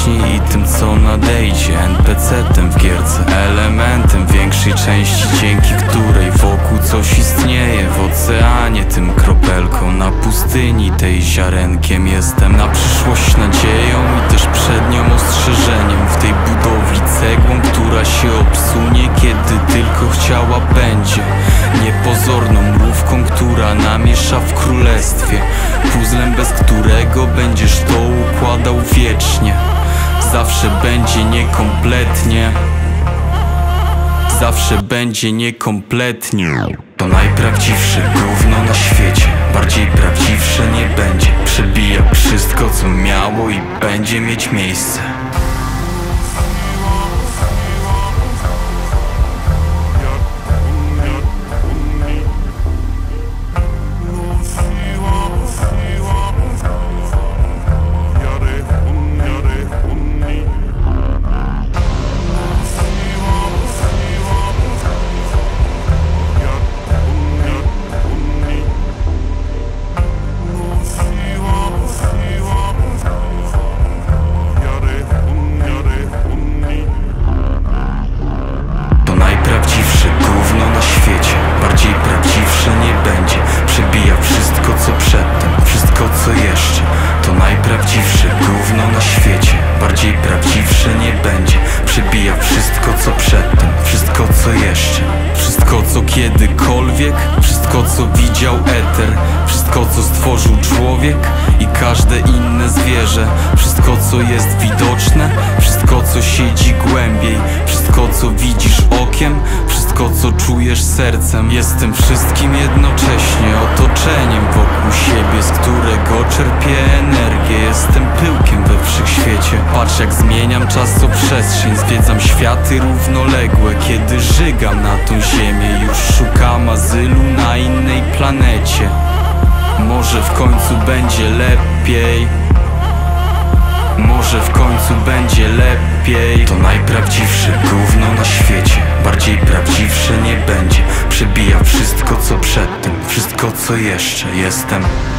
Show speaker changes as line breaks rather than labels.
wcześniej i tym, co nadejdzie. NPC-tem w gierce, elementem większej części, dzięki której wokół coś istnieje. W oceanie tym kropelką, na pustyni tej ziarenkiem. Jestem na przyszłość nadzieją i też przed nią ostrzeżeniem. W tej budowli cegłą, która się obsunie, kiedy tylko chciała będzie. Niepozorną mrówką, która namiesza w królestwie. Puzzlem, bez którego będziesz to układał wiecznie. Zawsze będzie niekompletnie. Zawsze będzie niekompletnie. To najprawdziwsze gówno na świecie. Bardziej prawdziwsze nie będzie. Przebija wszystko, co miało i będzie mieć miejsce. Przebija wszystko, co przedtem, wszystko, co jeszcze. To najprawdziwsze gówno na świecie. Bardziej prawdziwsze nie będzie. Przebija wszystko, co przedtem, wszystko, co jeszcze. Wszystko, co kiedykolwiek, wszystko, co widział eter. Wszystko, co stworzył człowiek i każde inne zwierzę. Wszystko, co jest widoczne, wszystko, co siedzi głębiej. Wszystko, co widzisz okiem, wszystko, co czujesz sercem. Jestem wszystkim jednocześnie, otoczeniem wokół siebie, z którego czerpię energię. Jestem pyłkiem we wszechświecie. Patrz, jak zmieniam czasoprzestrzeń. Zwiedzam światy równoległe, kiedy żygam na tą ziemię. Już szukam azylu na innej planecie. Może w końcu będzie lepiej. Może w końcu będzie lepiej. To najprawdziwsze gówno na świecie. Bardziej prawdziwsze nie będzie. Przebija wszystko, co przedtem, wszystko, co jeszcze. Jestem